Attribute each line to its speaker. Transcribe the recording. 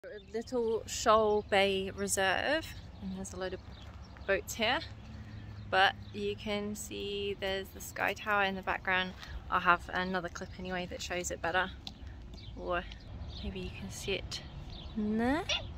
Speaker 1: Little Shoul Bay Reserve, and there's a load of boats here, but you can see there's the sky tower in the background. I'll have another clip anyway that shows it better, or maybe you can see it there.